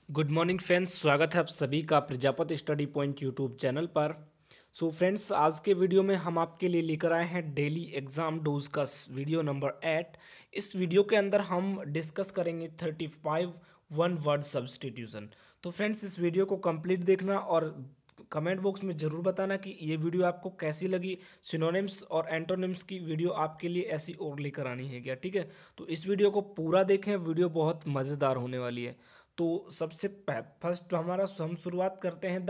Good morning friends, स्वागत है आप सभी का Prajapati study point YouTube channel पर। फ्रेंड्स, आज के वीडियो में हम आपके लिए लेकर आए हैं डेली एग्जाम डोज का वीडियो नंबर 8। इस वीडियो के अंदर हम डिस्कस करेंगे 35 वन वर्ड सब्स्टिट्यूशन। तो फ्रेंड्स, इस वीडियो को कंप्लीट देखना और कमेंट बॉक्स में ज़रूर बताना कि ये वीडियो आपको कैसी लगी। सिनोनिम्स और एंटोनिम्स की वीडियो आपके लिए ऐसी और लेकर आनी है क्या, ठीक है। तो इस वीडियो को पूरा देखें, वीडियो बहुत मज़ेदार होने वाली है। तो सबसे फर्स्ट हम शुरुआत करते हैं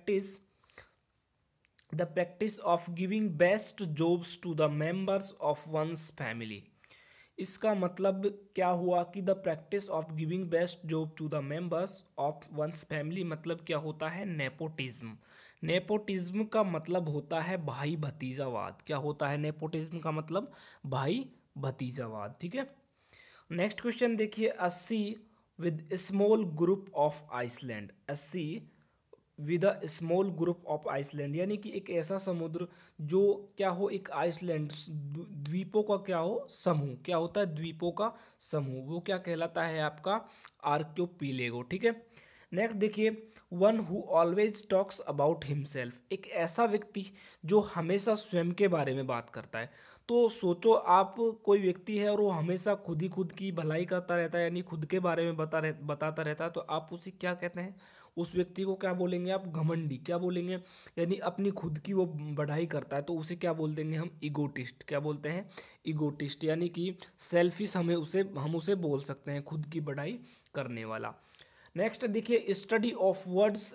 the practice of giving best jobs to the members of one's family. इसका मतलब क्या हुआ कि the practice of giving best job to the members of one's family मतलब क्या होता है? नेपोटिज्म। नेपोटिज्म का मतलब होता है भाई भतीजावाद। क्या होता है नेपोटिज्म का मतलब? भाई भतीजावाद, ठीक है। नेक्स्ट क्वेश्चन देखिए, 80 with small group of island. 80 with a small group of island यानी कि एक ऐसा समुद्र जो क्या हो, एक आइसलैंड द्वीपों का क्या हो, समूह। क्या होता है? द्वीपों का समूह। वो क्या कहलाता है? आपका आर्क्योपीलेगो, ठीक है। नेक्स्ट देखिए, one who always talks about himself. एक ऐसा व्यक्ति जो हमेशा स्वयं के बारे में बात करता है। तो सोचो, आप कोई व्यक्ति है और वो हमेशा खुद ही खुद की भलाई करता रहता है, यानी खुद के बारे में बताता रहता है, तो आप उसे क्या कहते हैं? उस व्यक्ति को क्या बोलेंगे आप? घमंडी। क्या बोलेंगे? यानी अपनी खुद की वो बढ़ाई करता है, तो उसे क्या बोल देंगे हम? ईगोटिस्ट। क्या बोलते हैं? ईगोटिस्ट, यानी कि सेल्फिश हम उसे बोल सकते हैं, खुद की बढ़ाई करने वाला। नेक्स्ट देखिए, study of words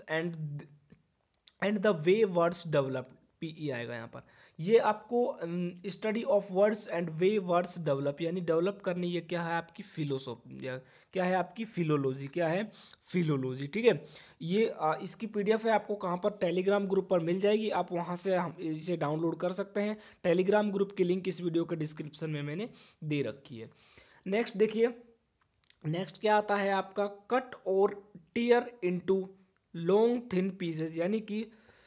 and the way words develop. पीई आएगा यहाँ पर। ये आपको study of words and way words develop, यानी डेवलप करनी, ये क्या है? आपकी फिलोसॉफी, या क्या है? आपकी फिलोलॉजी। क्या है? फिलोलॉजी, ठीक है। ये इसकी पीडीएफ है, आपको कहाँ पर? टेलीग्राम ग्रुप पर मिल जाएगी। आप वहाँ से हम इसे डाउनलोड कर सकते हैं। टेलीग्राम ग्रुप की लिंक इस वीडियो के डिस्क्रिप्शन में मैंने दे रखी है। नेक्स्ट देखिए, नेक्स्ट क्या आता है आपका? कट और tear into long thin pieces, यानी कि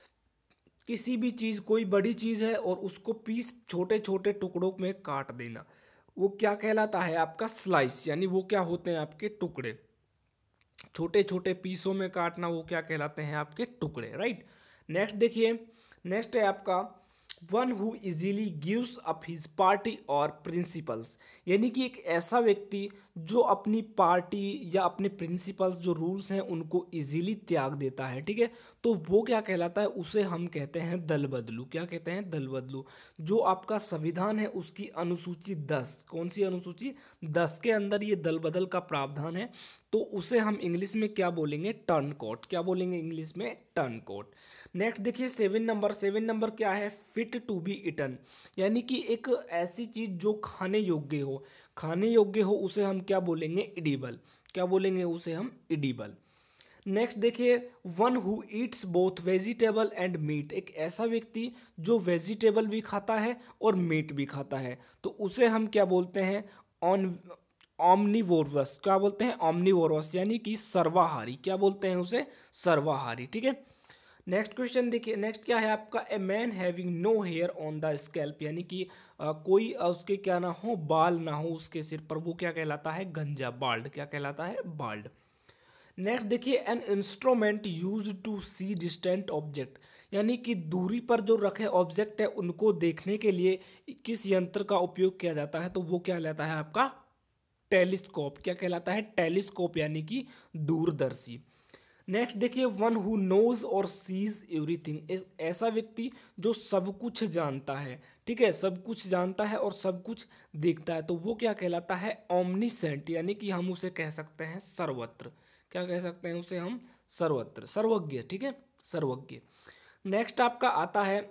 किसी भी चीज़, कोई बड़ी चीज़ है और उसको पीस छोटे छोटे टुकड़ों में काट देना, वो क्या कहलाता है? आपका स्लाइस। यानी वो क्या होते हैं? आपके टुकड़े। छोटे छोटे पीसों में काटना, वो क्या कहलाते हैं? आपके टुकड़े, राइट। नेक्स्ट देखिए, नेक्स्ट है आपका one who easily gives up his party और प्रिंसिपल्स। यानी कि एक ऐसा व्यक्ति जो अपनी पार्टी या अपने प्रिंसिपल्स, जो रूल्स हैं, उनको इजीली त्याग देता है, ठीक है। तो वो क्या कहलाता है? उसे हम कहते हैं दल बदलू। क्या कहते हैं? दल बदलू। जो आपका संविधान है उसकी अनुसूची 10, कौन सी अनुसूची? 10 के अंदर ये दल बदल का प्रावधान है। तो उसे हम इंग्लिश में क्या बोलेंगे? Turncoat. क्या बोलेंगे इंग्लिश में? Turn coat. नेक्स्ट देखिए, 7 नंबर क्या है? फिट टू बी इटन, यानी कि एक ऐसी चीज जो खाने योग्य हो। खाने योग्य हो उसे हम क्या बोलेंगे? इडिबल। क्या बोलेंगे? उसे हम इडिबल। नेक्स्ट देखिए, one who eats both vegetable and meat. एक ऐसा व्यक्ति जो वेजिटेबल भी खाता है और मीट भी खाता है, तो उसे हम क्या बोलते हैं? On omnivorous. क्या बोलते हैं? ऑमनीवोरस, यानी कि सर्वाहारी। क्या बोलते हैं उसे? सर्वाहारी, ठीक है। नेक्स्ट क्वेश्चन देखिए, नेक्स्ट क्या है आपका? A man having no hair on the scalp, यानी कि कोई उसके क्या ना हो, बाल ना हो उसके सिर पर, वो क्या कहलाता है? गंजा, बाल्ड। क्या कहलाता है? बाल्ड। नेक्स्ट देखिए, an instrument use to see distant object, यानी कि दूरी पर जो रखे ऑब्जेक्ट है उनको देखने के लिए किस यंत्र का उपयोग किया जाता है? तो वो क्या कहलाता है? आपका टेलीस्कोप। क्या कहलाता है? टेलीस्कोप, यानी कि दूरदर्शी। नेक्स्ट देखिए, वन हु नोज और सीज एवरीथिंग। ऐसा व्यक्ति जो सब कुछ जानता है, ठीक है, सब कुछ जानता है और सब कुछ देखता है, तो वो क्या कहलाता है? ओमनीसेंट, यानी कि हम उसे कह सकते हैं सर्वत्र। क्या कह सकते हैं उसे हम? सर्वत्र, सर्वज्ञ, ठीक है, सर्वज्ञ। नेक्स्ट आपका आता है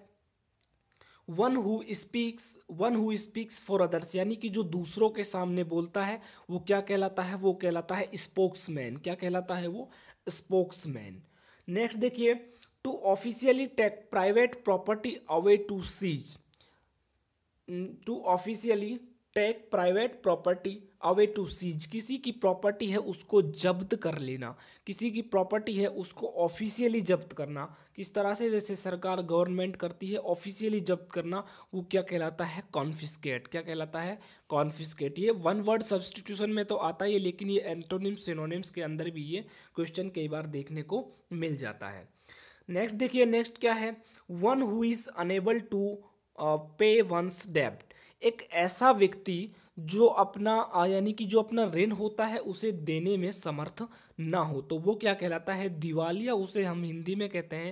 one who speaks for others, यानी कि जो दूसरों के सामने बोलता है, वो क्या कहलाता है? वो कहलाता है स्पोक्समैन। क्या कहलाता है वो? स्पोक्समैन। नेक्स्ट देखिए, to officially take private property away to seize. To officially take private property away to seize, किसी की प्रॉपर्टी है उसको जब्त कर लेना, किसी की प्रॉपर्टी है उसको ऑफिशियली जब्त करना, किस तरह से जैसे सरकार गवर्नमेंट करती है ऑफिशियली जब्त करना, वो क्या कहलाता है, कॉन्फिस्केट। क्या कहलाता है, कॉन्फिस्केट। ये वन वर्ड सब्सटीट्यूशन में तो आता ही है, लेकिन ये एंटोनिम्स सिनोनिम्स के अंदर भी ये क्वेश्चन कई बार देखने को मिल जाता है। नेक्स्ट देखिए, नेक्स्ट क्या है, one who is unable to pay one's डेब्ट, एक ऐसा व्यक्ति जो अपना यानी कि जो अपना ऋण होता है उसे देने में समर्थ ना हो, तो वो क्या कहलाता है, दिवालिया। उसे हम हिंदी में कहते हैं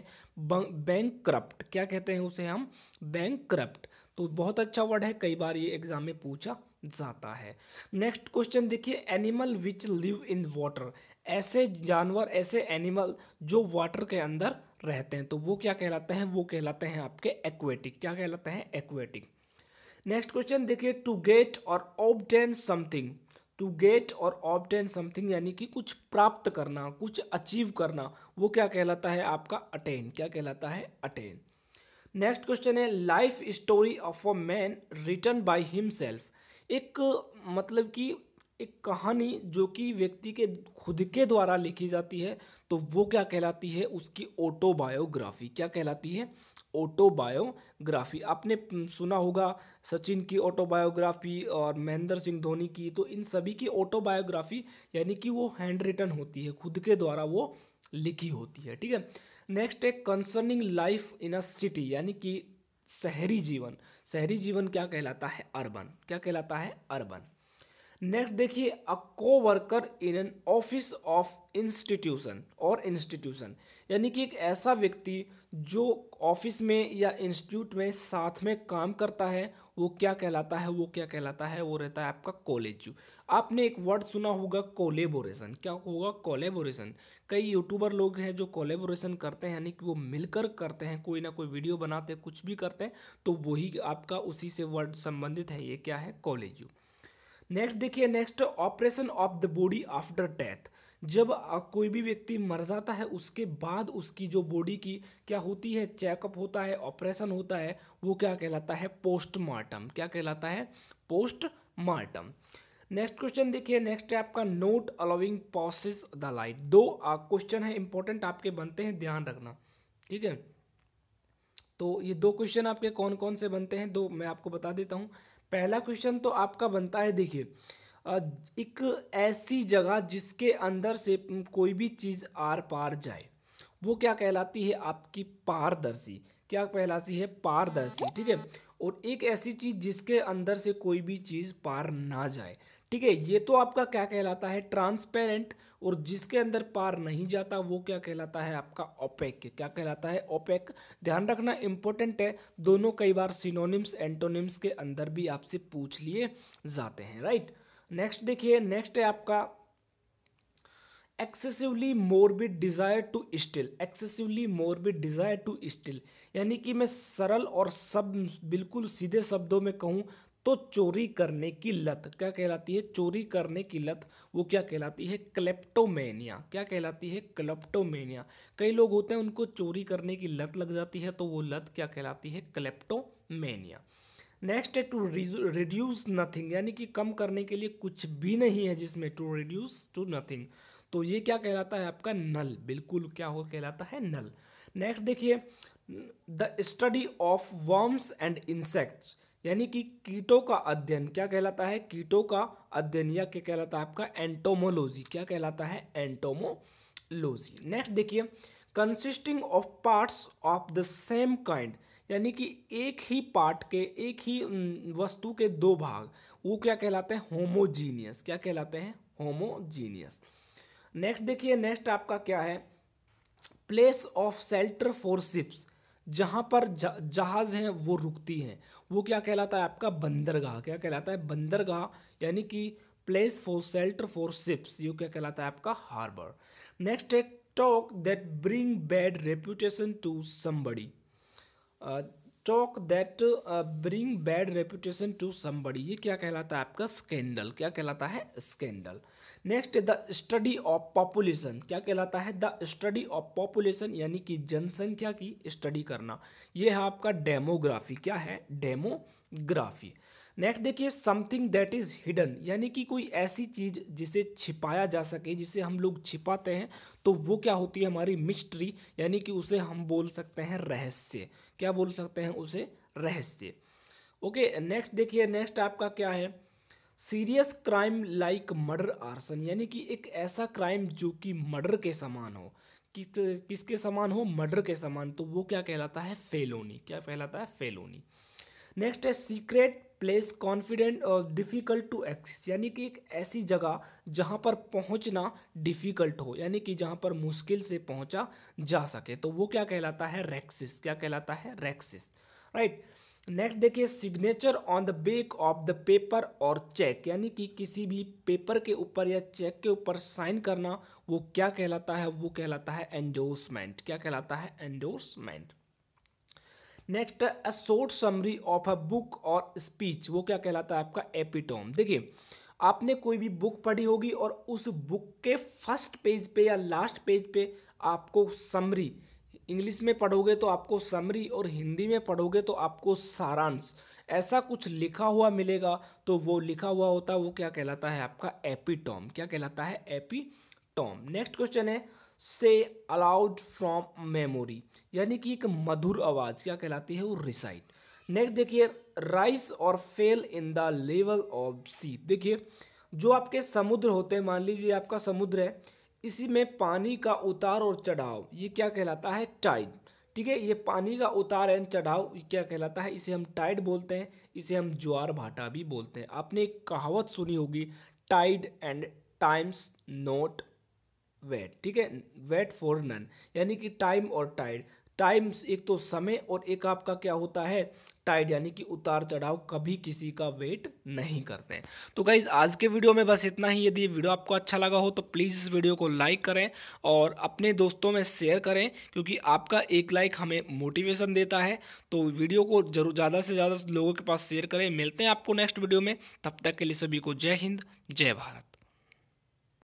बैंक करप्ट। क्या कहते हैं उसे हम, बैंक करप्ट। तो बहुत अच्छा वर्ड है, कई बार ये एग्जाम में पूछा जाता है। नेक्स्ट क्वेश्चन देखिए, animal which live in water, ऐसे जानवर, ऐसे एनिमल जो वाटर के अंदर रहते हैं, तो वो क्या कहलाते हैं, वो कहलाते हैं आपके एक्वेटिक। क्या कहलाते हैं, एक्वेटिक। नेक्स्ट क्वेश्चन देखिए, टू गेट और ऑब्टेन समथिंग, टू गेट और ऑब्टेन समथिंग यानी कि कुछ प्राप्त करना, कुछ अचीव करना, वो क्या कहलाता है आपका अटेन। क्या कहलाता है, अटेन। नेक्स्ट क्वेश्चन है, life story of a man written by himself, एक मतलब कि एक कहानी जो कि व्यक्ति के खुद के द्वारा लिखी जाती है, तो वो क्या कहलाती है, उसकी ऑटोबायोग्राफी। क्या कहलाती है, ऑटोबायोग्राफी। आपने सुना होगा सचिन की ऑटोबायोग्राफी और महेंद्र सिंह धोनी की, तो इन सभी की ऑटोबायोग्राफी यानी कि वो हैंड रिटन होती है, खुद के द्वारा वो लिखी होती है। ठीक है। नेक्स्ट है concerning life in a city, यानी कि शहरी जीवन। शहरी जीवन क्या कहलाता है, अर्बन। क्या कहलाता है, अर्बन। नेक्स्ट देखिए, a coworker in an office of institution और इंस्टीट्यूशन, यानी कि एक ऐसा व्यक्ति जो ऑफिस में या इंस्टीट्यूट में साथ में काम करता है, वो क्या कहलाता है, वो क्या कहलाता है, वो रहता है आपका कॉलेज। आपने एक वर्ड सुना होगा कोलेबोरेशन। क्या होगा, कोलेबोरेशन। कई यूट्यूबर लोग हैं जो कोलेबोरेशन करते हैं, यानी कि वो मिलकर करते हैं, कोई ना कोई वीडियो बनाते हैं, कुछ भी करते हैं, तो वही आपका उसी से वर्ड संबंधित है, ये क्या है, कॉलेज। नेक्स्ट देखिए, next operation of the body after death, जब कोई भी व्यक्ति मर जाता है उसके बाद उसकी जो बॉडी की क्या होती है, चेकअप होता है, ऑपरेशन होता है, वो क्या कहलाता है, पोस्टमार्टम। क्या कहलाता है, पोस्टमार्टम। नेक्स्ट क्वेश्चन देखिए, नेक्स्ट है आपका not allowing passes the light. दो क्वेश्चन है इंपॉर्टेंट आपके बनते हैं, ध्यान रखना। ठीक है, तो ये दो क्वेश्चन आपके कौन कौन से बनते हैं, दो मैं आपको बता देता हूँ। पहला क्वेश्चन तो आपका बनता है, देखिए एक ऐसी जगह जिसके अंदर से कोई भी चीज़ आर पार जाए, वो क्या कहलाती है, आपकी पारदर्शी। क्या कहलाती है, पारदर्शी। ठीक है। और एक ऐसी चीज़ जिसके अंदर से कोई भी चीज़ पार ना जाए, ठीक है, ये तो आपका क्या कहलाता है, ट्रांसपेरेंट। और जिसके अंदर पार नहीं जाता वो क्या कहलाता है, आपका ओपेक। क्या कहलाता है, ओपेक। ध्यान रखना, इंपॉर्टेंट है, दोनों कई बार सिनोनिम्स एंटोनिम्स के अंदर भी आपसे पूछ लिए जाते हैं, राइट। नेक्स्ट देखिए, नेक्स्ट है आपका excessively morbid desire to steal. Excessively morbid desire to steal, यानी कि मैं सरल और सब बिल्कुल सीधे शब्दों में कहूँ तो चोरी करने की लत। क्या कहलाती है, चोरी करने की लत, वो क्या कहलाती है, क्लेप्टोमेनिया। क्या कहलाती है, क्लेप्टोमेनिया। कई लोग होते हैं उनको चोरी करने की लत लग जाती है, तो वो लत क्या कहलाती है, क्लेप्टोमेनिया। नेक्स्ट है टू रिड्यूस नथिंग, यानी कि कम करने के लिए कुछ भी नहीं है जिसमें, टू रिड्यूस टू नथिंग, तो ये क्या कहलाता है आपका, नल। बिल्कुल क्या हो कहलाता है, नल। नेक्स्ट देखिए, the study of worms and insects, यानी कि कीटों का अध्ययन। क्या कहलाता है, कीटों का अध्ययन, या क्या कहलाता है आपका, एंटोमोलॉजी। क्या कहलाता है, एंटोमोलॉजी। नेक्स्ट देखिए, consisting of parts of the same kind, यानी कि एक ही पार्ट के, एक ही वस्तु के दो भाग, वो क्या कहलाते हैं, होमोजीनियस। क्या कहलाते हैं, होमोजीनियस। नेक्स्ट देखिए, नेक्स्ट आपका क्या है, place of shelter for ships, जहाँ पर जहाज हैं वो रुकती हैं, वो क्या कहलाता है आपका, बंदरगाह। क्या कहलाता है, बंदरगाह, यानी कि place for shelter for ships, ये क्या कहलाता है आपका, हार्बर। नेक्स्ट है talk that bring bad reputation to somebody. Talk that bring bad reputation to somebody, ये क्या कहलाता है आपका, स्कैंडल। क्या कहलाता है, scandal. Next the study of population. क्या कहलाता है, द स्टडी ऑफ पॉपुलेशन, यानी कि जनसंख्या की स्टडी करना, ये है आपका डेमोग्राफी। क्या है, डेमोग्राफी। नेक्स्ट देखिए समथिंग दैट इज हिडन, यानी कि कोई ऐसी चीज जिसे छिपाया जा सके, जिसे हम लोग छिपाते हैं तो वो क्या होती है हमारी मिस्ट्री, यानी कि उसे हम बोल सकते हैं रहस्य। क्या बोल सकते हैं उसे? रहस्य। ओके नेक्स्ट देखिए, नेक्स्ट आपका क्या है? Serious crime like murder arson, यानी कि एक ऐसा क्राइम जो कि मर्डर के समान हो। किसके समान हो? मर्डर के समान, तो वो क्या कहलाता है? फेलोनी। क्या कहलाता है? फेलोनी। नेक्स्ट है सीक्रेट प्लेस कॉन्फिडेंट और डिफिकल्ट टू एक्सेस, यानी कि एक ऐसी जगह जहां पर पहुंचना डिफिकल्ट हो, यानी कि जहां पर मुश्किल से पहुंचा जा सके, तो वो क्या कहलाता है? रेक्सिस। क्या कहलाता है? रेक्सिस। राइट। नेक्स्ट देखिए signature on the back of the paper और चेक, यानी कि किसी भी पेपर के ऊपर या चेक के ऊपर साइन करना, वो क्या कहलाता है? वो कहलाता है एंडोर्समेंट। क्या कहलाता है? Endorsement. Next a short summary of a book और स्पीच, वो क्या कहलाता है? आपका एपिटोम। देखिए आपने कोई भी बुक पढ़ी होगी और उस बुक के फर्स्ट पेज पे या लास्ट पेज पे आपको समरी, इंग्लिश में पढ़ोगे तो आपको समरी और हिंदी में पढ़ोगे तो आपको सारांश, ऐसा कुछ लिखा हुआ मिलेगा, तो वो लिखा हुआ होता है वो क्या कहलाता है? आपका एपिटोम। क्या कहलाता है? एपिटोम। नेक्स्ट क्वेश्चन है से अलाउड फ्रॉम मेमोरी, यानी कि एक मधुर आवाज क्या कहलाती है? वो रिसाइट। नेक्स्ट देखिए राइस और fall in the level of sea, देखिए जो आपके समुद्र होते हैं, मान लीजिए आपका समुद्र है, इसी में पानी का उतार और चढ़ाव, ये क्या कहलाता है? टाइड। ठीक है, ये पानी का उतार एंड चढ़ाव क्या कहलाता है? इसे हम टाइड बोलते हैं, इसे हम ज्वार भाटा भी बोलते हैं। आपने एक कहावत सुनी होगी, tide and times not wait. ठीक है, वेट फॉर नन, यानी कि टाइम और टाइड। टाइम्स एक तो समय और एक आपका क्या होता है? टाइड, यानी कि उतार चढ़ाव कभी किसी का वेट नहीं करते हैं। तो गाइज आज के वीडियो में बस इतना ही। यदि ये वीडियो आपको अच्छा लगा हो तो प्लीज़ इस वीडियो को लाइक करें और अपने दोस्तों में शेयर करें, क्योंकि आपका एक लाइक हमें मोटिवेशन देता है। तो वीडियो को जरूर ज़्यादा से ज़्यादा लोगों के पास शेयर करें। मिलते हैं आपको नेक्स्ट वीडियो में, तब तक के लिए सभी को जय हिंद, जय भारत।